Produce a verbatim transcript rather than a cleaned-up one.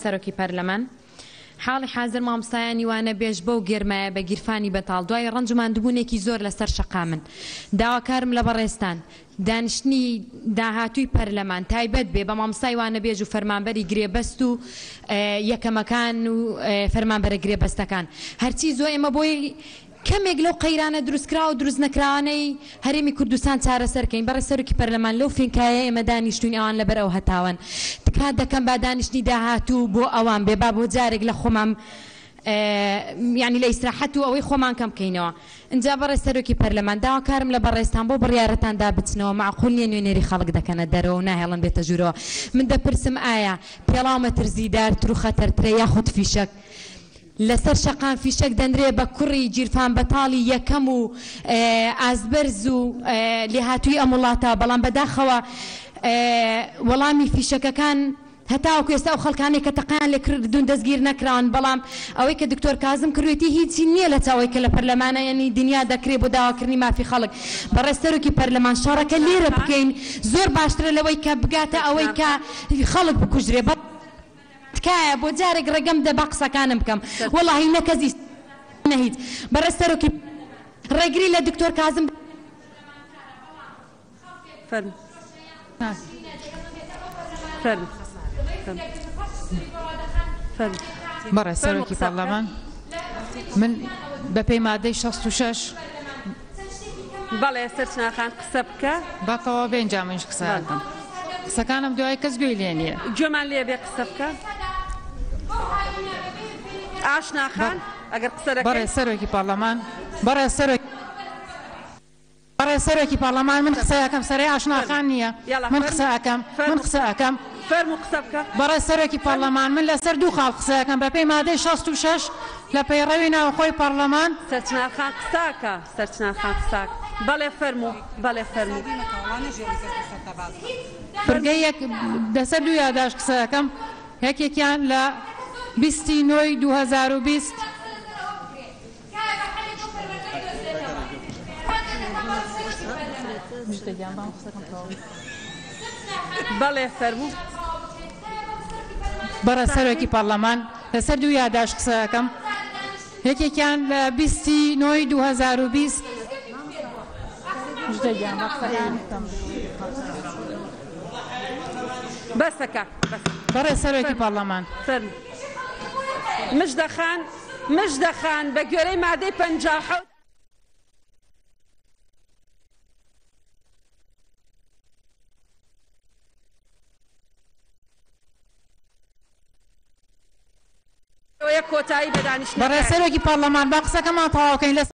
سەرۆکی پەرلەمان حاڵی حاضر مامۆستایانی وانە بێژ بەو گێرمایە بە گیرفانی بەتاڵ دوای ڕەنج و ماندووبوونێکی زۆر لەسەر شەقا من داواکارم لە بەڕێستان دانیشتنی داهاتووی پەرلەمان تایبەت بێ بە مامۆستای وانە بێژ و فەرمانبەری گرێبەست و یەکەمەکان و فەرمانبەرە گرێبەستەکان هەرچی زۆر ئێمە بۆی کەمێک لەو قەیرانە دروستکرا و دروست نەکراوانەی هەرێمی کوردستان چارەسەرکەین بەڕێ سەرۆکی پەرلەمان لەو فینکایە ئێمە دانیشتوین ئەوان لەبەر ئەو هەتاوان تکات دەکەم با دانیشتنی داهاتوو بۆ ئەوان بێ با بۆ جارێک لە خۆمان یعنی لە ئیسراحەت و ئەوەی خۆمان کەم بکەینەوە اینجا بەڕێ سەرۆکی پەرلەمان داواکارم لە بەڕێستان بۆ بڕیارەتاندا بچنەوە معقول نییە نوێنێری خەڵک دەکەنە دەرەوە و ناهێڵن بێتە ژوورەوە من دەپرسم ئایا پێڵاو مەترسیدارتر و خەتەرترە یاخود فیشەک لەسەر شەقان فیشەک دەندرێ بە کوڕی گیرفان بەتاڵی یەکەم و ئازبەرز و لێهاتووی ئەم وڵاتە بەڵام بەداخەوە وەڵامی فیشەکەکان هەتاوەکو ئێستا ئەو خەڵکانێک کە تەقیان لێ کردوون دەستگیر نەکراون بەڵام ئەوەی کە دکتۆر کازم کردوێتی هیچی نییە لە چاوەی کە لە پەرلەمانە یعنی دنیا دەکرێت بۆ داواکردنی مافی خەڵک بەڕێ سەرۆکی پەرلەمان شەڕەکە لێرە بکەین زۆر باشترە لەوەی کە بگاتە ئەوەی کە خەڵک بکوژرێ تکایە بۆ جارێک ڕێگەم دە بە قسەکانم بکەم وەڵاهی نەکەزی نەهیت بەڕێ سەرۆکی ڕێگری لە دکتۆر کازم فەرمو فەرمو بەڕێ سەرۆکی پەرلەمان من بە پێی مادەی شەست و شەش بەڵێ سەرچناخان قسە بکە بەتەوە بێنجا منش قسە دەکەم قسەکانم دوای کەس گوێی لێ نییە گوێمان لێ بێ قسە بکە ئاشناخان ئەگەر قسە دەکەی بەڕێ سەرۆکی پەرلەمان بەڕێ سەرۆکی بەڕێ سەرۆکی پەرلەمان من قسە ئەەکەم سەرەی ئاشناخان نییە من قسە ئەەکەم من قسە ئەەکەم فەرمو قسە بکە بەڕێ سەرۆکی پەرلەمان من لەسەر دوو خاڵ قسە ئەەکەم بە پێی مادەی شەست و شەش لە پەیڕەوی ناوخۆی پەرلەمان سەرچناخان قساکە سەرچناخان قساک بەڵێ فەرمو بەڵێ فەرمو پرگەی یەک دەسەر دوو یاداش قسە ئەەکەم یەکێکیان لە بیستی نۆی دوو هەزار و بیست بەڵێ فەرمو بەڕێ سەرۆکی پەرلەمان لەسەر دوو یاداش قسە ئەەکەم یەکێکیان لە بیستی نۆی دوو هەزار و بیست بەسەکە بەڕێ سەرۆکی پەرلەمان فەرمو مژدەخان مژدەخان بە گوێرەی مادەی پەنجاو حەوت کۆتایی بە دانیشتنەکان بەڕێ سەرۆکی پەرلەمان با قسەکەمان تەواو بکەین.